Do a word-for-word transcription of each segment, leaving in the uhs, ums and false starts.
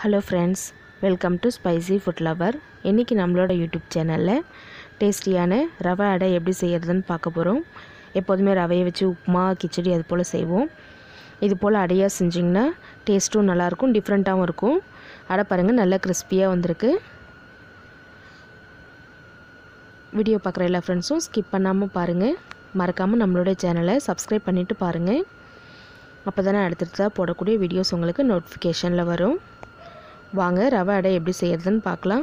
Hello friends, welcome to Spicy Food Lover. இன்னைக்கு நம்மளோட YouTube சேனல்ல டேஸ்டியான ரவா அடை எப்படி செய்யறதுன்னு பார்க்க போறோம். எப்போதுமே ரவையை வச்சு உப்புமா, கிச்சடி அது போல செய்வோம். இது போல அடையா செஞ்சீங்கன்னா டேஸ்டும் நல்லா இருக்கும், டிஃபரண்டாவும் இருக்கும். அடை பாருங்க நல்ல கிறிஸ்பியா வந்திருக்கு. வீடியோ பார்க்குற எல்லா ஃப்ரெண்ட்ஸும் ஸ்கிப் பண்ணாம பாருங்க. மறக்காம நம்மளோட சேனலை Subscribe பண்ணிட்டு பாருங்க. அப்பதானே அடுத்தடுத்து போடக்கூடிய வீடியோஸ் உங்களுக்கு நோட்டிஃபிகேஷன்ல வரும். வாங்க ரவா அடை எப்படி செய்யறதுன்னு பார்க்கலாம்.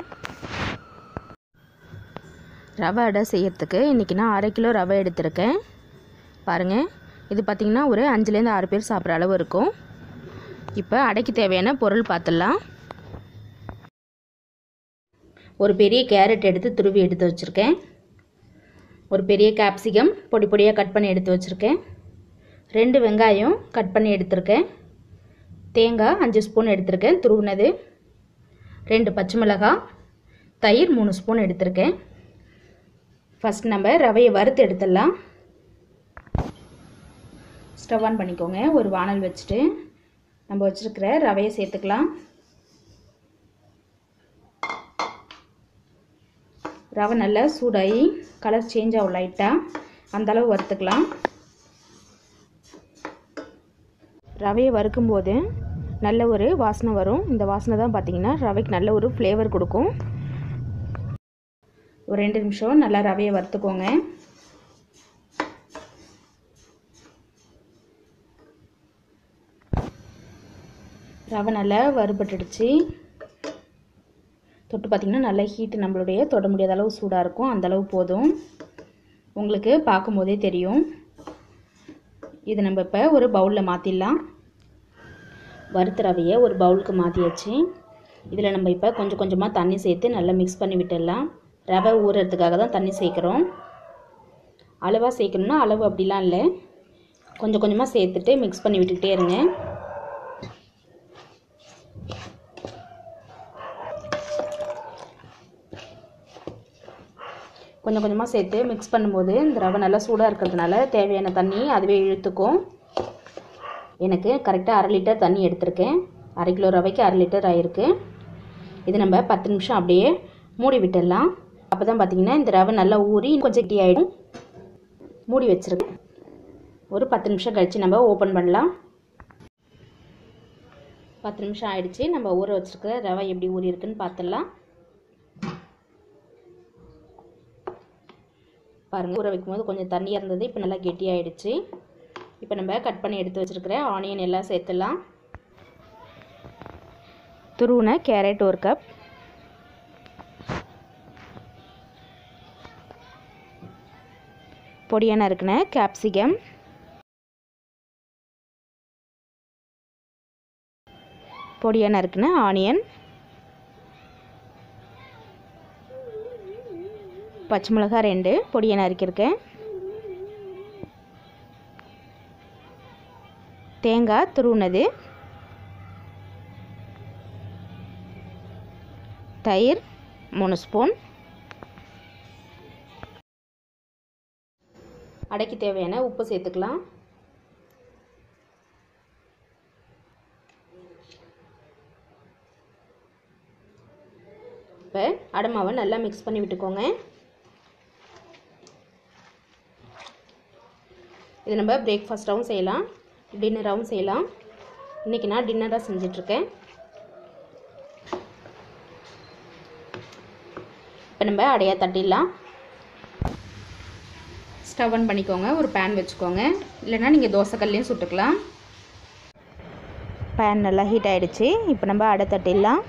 ரவா அடை செய்யறதுக்கு இன்னைக்கு நான் அரை கிலோ ரவை எடுத்துருக்கேன். பாருங்க, இது பார்த்தீங்கன்னா ஒரு அஞ்சுல இருந்து ஆறு பேர் சாப்பிட்ற அளவு இருக்கும். இப்போ அடைக்கு தேவையான பொருள் பார்த்துடலாம். ஒரு பெரிய கேரட் எடுத்து துருவி எடுத்து வச்சுருக்கேன். ஒரு பெரிய கேப்சிகம் பொடி பொடியாக கட் பண்ணி எடுத்து வச்சுருக்கேன். ரெண்டு வெங்காயம் கட் பண்ணி எடுத்துருக்கேன். தேங்காய் அஞ்சு ஸ்பூன் எடுத்துருக்கேன் துருவினது. ரெண்டு பச்சை மிளகாய், தயிர் மூணு ஸ்பூன் எடுத்துருக்கேன். ஃபஸ்ட் நம்ம ரவையை வறுத்து எடுத்துடலாம். ஸ்டவ் ஆன் பண்ணிக்கோங்க. ஒரு வானல் வச்சுட்டு நம்ம வச்சுருக்கிற ரவையை சேர்த்துக்கலாம். ரவை நல்லா சூடாகி கலர் சேஞ்ச் ஆகும் லைட்டாக, அந்தளவு வறுத்துக்கலாம். ரவையை வறுக்கும்போது நல்ல ஒரு வாசனை வரும். இந்த வாசனை தான் பார்த்தீங்கன்னா ரவைக்கு நல்ல ஒரு ஃப்ளேவர் கொடுக்கும். ஒரு ரெண்டு நிமிஷம் நல்லா ரவையை வறுத்துக்கோங்க. ரவை நல்லா வறுபட்டுடுச்சு. தொட்டு பார்த்திங்கன்னா நல்லா ஹீட்டு நம்மளுடைய தொட முடியாத அளவு சூடாக இருக்கும். அந்தளவு போதும், உங்களுக்கு பார்க்கும்போதே தெரியும். இது நம்ம இப்போ ஒரு பவுலில் மாற்றிடலாம். வறுத்த ரவையை ஒரு பவுலுக்கு மாற்றியாச்சு. இதில் நம்ம இப்போ கொஞ்சம் கொஞ்சமாக தண்ணி சேர்த்து நல்லா மிக்ஸ் பண்ணி விட்டுடலாம். ரவை ஊறுறதுக்காக தான் தண்ணி சேர்க்குறோம். அளவாக சேர்க்கணும்னா அளவு அப்படிலாம் இல்லை, கொஞ்சம் கொஞ்சமாக சேர்த்துட்டு மிக்ஸ் பண்ணி விட்டுக்கிட்டே இருங்க. கொஞ்சம் கொஞ்சமாக சேர்த்து மிக்ஸ் பண்ணும்போது இந்த ரவை நல்லா சூடாக இருக்கிறதுனால தேவையான தண்ணி அதுவே இழுத்துக்கும். எனக்கு கரெக்டாக அரை லிட்டர் தண்ணி எடுத்திருக்கேன். அரை கிலோ ரவைக்கு அரை லிட்டர் ஆகிருக்கு. இது நம்ம பத்து நிமிஷம் அப்படியே மூடி விட்டுடலாம். அப்போ தான் பார்த்திங்கன்னா இந்த ரவை நல்லா ஊறி கொஞ்சம் கெட்டி ஆகிடும். மூடி வச்சுருக்கேன். ஒரு பத்து நிமிஷம் கழித்து நம்ம ஓப்பன் பண்ணலாம். பத்து நிமிஷம் ஆகிடுச்சு. நம்ம ஊற வச்சுருக்க ரவை எப்படி ஊறி இருக்குன்னு பார்த்துடலாம். பாருங்கள், ஊற வைக்கும்போது கொஞ்சம் தண்ணியாக இருந்தது, இப்போ நல்லா கெட்டியாகிடுச்சு. இப்போ நம்ம கட் பண்ணி எடுத்து வச்சுருக்கிற ஆனியன் எல்லாம் சேர்த்துடலாம். துருவின கேரட் ஒரு கப், பொடியாக நறுக்கின கேப்சிகம், பொடியாக நறுக்கின ஆனியன், பச்சை மிளகாய் ரெண்டு பொடியை நறுக்கியிருக்கேன், தேங்காய் துருவினது, தயிர் மூணு ஸ்பூன், அடைக்கு தேவையான உப்பு சேர்த்துக்கலாம். இப்போ அடை மாவை நல்லா மிக்ஸ் பண்ணி விட்டுக்கோங்க. இது நம்ம பிரேக்ஃபாஸ்ட்டாகவும் செய்யலாம், டின்னராகவும் செய்யலாம். இன்றைக்கி நான் டின்னராக செஞ்சிட்ருக்கேன். இப்போ நம்ம அடையாக தட்டிடலாம். ஸ்டவ் ஆன் பண்ணிக்கோங்க. ஒரு பேன் வச்சுக்கோங்க, இல்லைனா நீங்கள் தோசைக்கல்லையும் சுட்டுக்கலாம். பேன் நல்லா ஹீட் ஆகிடுச்சு. இப்போ நம்ம அடை தட்டிடலாம்.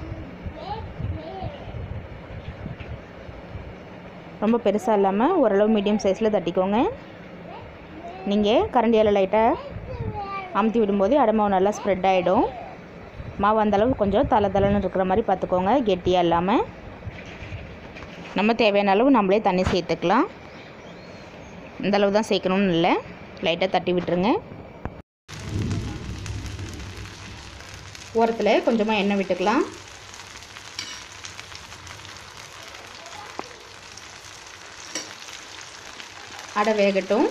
ரொம்ப பெருசாக இல்லாமல் ஓரளவு மீடியம் சைஸில் தட்டிக்கோங்க. நீங்கள் கரண்டியால் லைட்டாக அமுத்தி விடும்போது அடை மாவு நல்லா ஸ்ப்ரெட் ஆகிடும். மாவு அந்தளவு கொஞ்சம் தலை தலைன்னு இருக்கிற மாதிரி பார்த்துக்கோங்க, கெட்டியாக இல்லாமல். நம்ம தேவையான அளவு நம்மளே தண்ணி சேர்த்துக்கலாம். இந்தளவு தான் சேர்க்கணும்னு இல்லை, லைட்டாக தட்டி விட்டுருங்க. ஓரத்தில் கொஞ்சமாக எண்ணெய் விட்டுக்கலாம். அடை வேகட்டும்.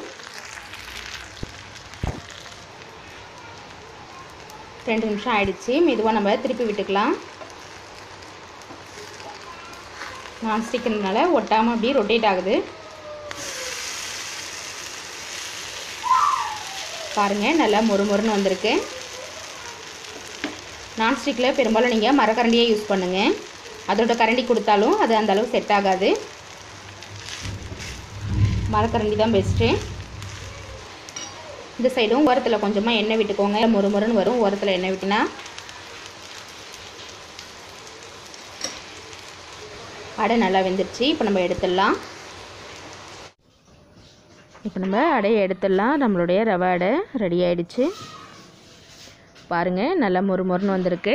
ரெண்டு நிமிஷம் ஆயிடுச்சு. மெதுவாக நம்ம திருப்பி விட்டுக்கலாம். நான்ஸ்டிக்னால ஒட்டாமல் அப்படியே ரொட்டேட் ஆகுது. பாருங்கள் நல்லா மொறு மொறுன்னு வந்திருக்கு. நான்ஸ்டிக்கில் பெரும்பாலும் நீங்கள் மரக்கரண்டியே யூஸ் பண்ணுங்கள். அதோட கரண்டி கொடுத்தாலும் அது அந்தளவு செட் ஆகாது. மரக்கரண்டி தான் பெஸ்ட்டு. இந்த சைடும் ஓரத்தில் கொஞ்சமாக எண்ணெய் விட்டுக்கோங்க. மொறு மொறுன்னு வரும். ஓரத்தில் எண்ணெய் விட்டினா அடை நல்லா வெந்துருச்சு. இப்போ நம்ம எடுத்துடலாம். இப்போ நம்ம அடையை எடுத்துடலாம். நம்மளுடைய ரவை அடை ரெடி ஆகிடுச்சு. பாருங்கள் நல்லா மொறு மொறுன்னு வந்திருக்கு.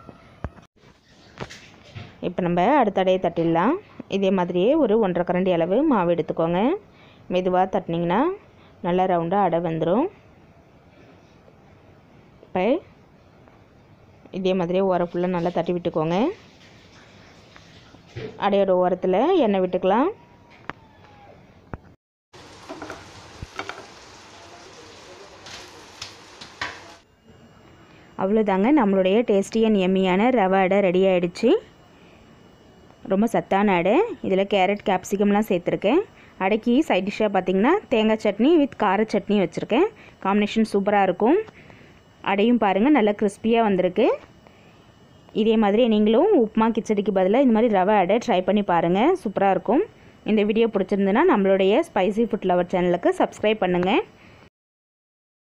இப்போ நம்ம அடுத்த அடையை தட்டிடலாம். இதே மாதிரியே ஒரு ஒன்றரை கரண்டி அளவு மாவு எடுத்துக்கோங்க. மெதுவாக தட்டினீங்கன்னா நல்லா ரவுண்டாக அடை வந்துடும். இப்போ இதே மாதிரியே ஓரம் ஃபுல்லாக நல்லா தட்டி விட்டுக்கோங்க. அடையோட ஓரத்தில் எண்ணெய் விட்டுக்கலாம். அவ்வளோதாங்க, நம்மளுடைய டேஸ்டி அண்ட் எம்மியான ரவை அடை ரெடி ஆகிடுச்சு. ரொம்ப சத்தான அடை. இதில் கேரட் கேப்சிகம்லாம் சேர்த்துருக்கேன். அடைக்கு சைட் டிஷ்ஷாக பார்த்திங்கன்னா தேங்காய் சட்னி வித் கார சட்னி வச்சுருக்கேன். காம்பினேஷன் சூப்பராக இருக்கும். அடையும் பாருங்கள் நல்லா கிறிஸ்பியாக வந்திருக்கு. இதே மாதிரி நீங்களும் உப்புமா கிச்சடிக்கு பதிலாக இந்த மாதிரி ரவை அடை ட்ரை பண்ணி பாருங்கள். சூப்பராக இருக்கும். இந்த வீடியோ பிடிச்சிருந்துன்னா நம்மளுடைய ஸ்பைசி ஃபுட் லவர் சேனலுக்கு சப்ஸ்கிரைப் பண்ணுங்கள்.